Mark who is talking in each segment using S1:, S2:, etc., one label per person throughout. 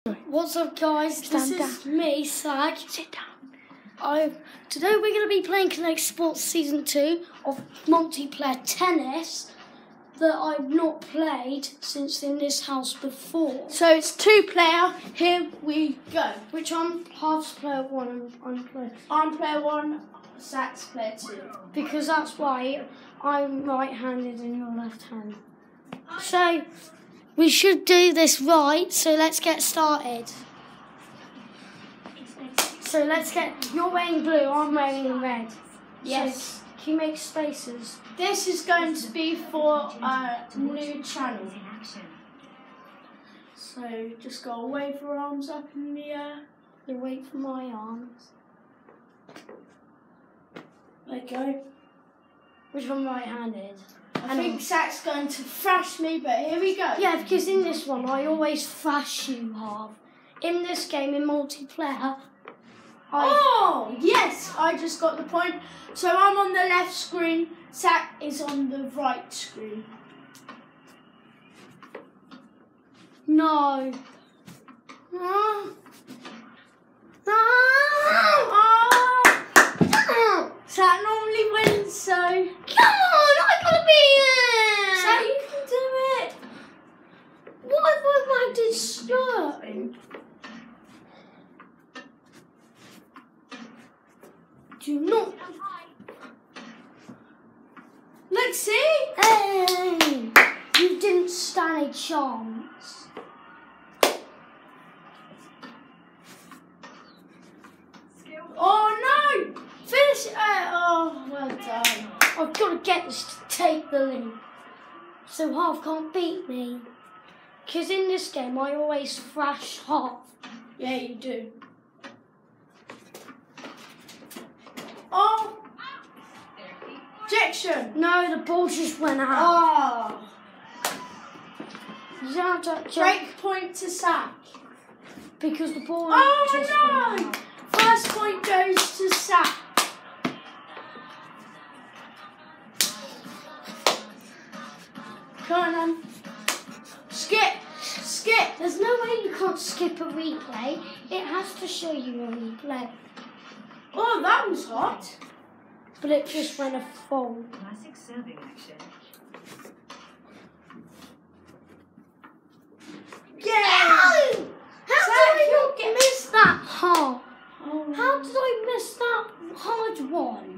S1: What's up, guys? This is me, Sak.
S2: Sit down.
S1: Today we're going to be playing Connect Sports Season 2 of multiplayer tennis that I've not played since in this house before.
S2: So it's 2-player. Here we go.
S1: Which I'm half player 1 and
S2: I'm player 1, Sak's player 2.
S1: because that's why I'm right-handed and you're left-handed. So we should do this right, so let's get started. So you're wearing blue, I'm wearing red.
S2: Yes.
S1: So can you make spaces?
S2: This is going to be for a new channel. So just go wave your arms up in the air.
S1: You wait for my arms.
S2: There you go.
S1: Which I'm right-handed.
S2: I think Sak's going to thrash me, but here we go.
S1: Yeah, because in this one I always thrash you half. In this game, in multiplayer,
S2: Oh, yes, I just got the point. So I'm on the left screen, Sak is on the right screen.
S1: No.
S2: Oh. Sak normally wins, so...
S1: Come on, I gotta be there!
S2: Sak, you can do it.
S1: What if I did start? Do not.
S2: Look, see?
S1: Hey! You didn't stand a chance.
S2: Oh, no! Finish it. Oh, well done.
S1: I've got to get this to take the lead. So half can't beat me. Because in this game, I always thrash half.
S2: Yeah, you do. Oh! Ejection!
S1: No, the ball just went out.
S2: Oh!
S1: You don't have to
S2: Break point to Sak.
S1: because the ball
S2: Oh,
S1: just
S2: no!
S1: went out.
S2: First point goes to Sak. Come on, then. Skip! Skip!
S1: There's no way you can't skip a replay. It has to show you a replay.
S2: Oh, that was hot.
S1: But it just went a full.
S3: Classic serving action.
S2: Yeah!
S1: How
S2: Sak,
S1: did I
S2: you'll
S1: not miss that hard?
S2: Oh.
S1: How did I miss that hard one?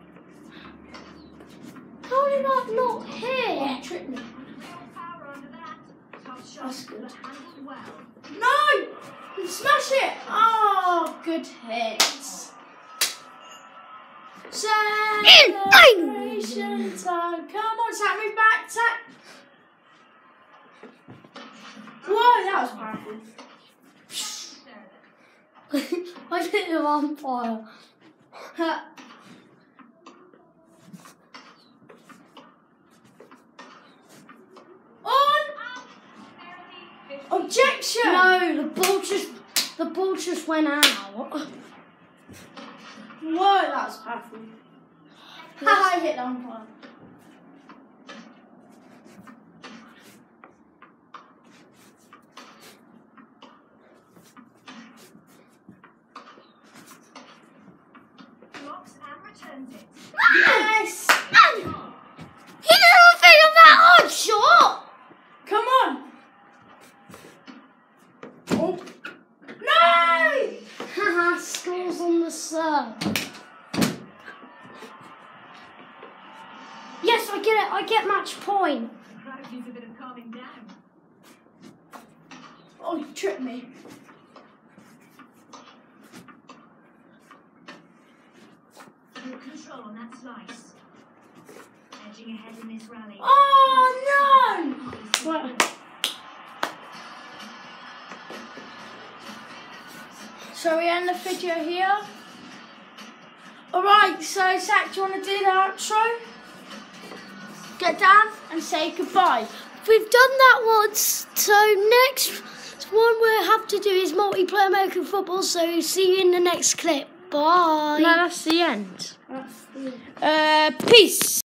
S1: How did that not hit?
S2: Oh, trick me.
S3: Real power under that. Tough shot,
S2: That's good.
S3: but handled well.
S2: No! Smash it! Oh, good hits. Celebration time. Come on, Sak, move back, Sak. Whoa, that was powerful.
S1: I hit him on fire.
S2: On! Objection!
S1: No, the ball just went out.
S2: Whoa, that was powerful. Haha, I hit the umpire.
S3: Blocks and returns it.
S2: Yes!
S1: He didn't think of that hard shot.
S2: Come on! Oh. No!
S1: Haha, scores on the serve. Yes, I get it. I get match point.
S3: The crowd needs a bit of calming down.
S2: Oh, you tripped me.
S3: Good control on that slice. Edging ahead in this rally.
S2: Oh, no!
S1: What?
S2: Shall we end the video here? Alright, so Sak, do you want to do the outro? Get down and say goodbye.
S1: We've done that once, so next one we'll have to do is multiplayer American football, so see you in the next clip. Bye.
S2: No, that's the end. Peace.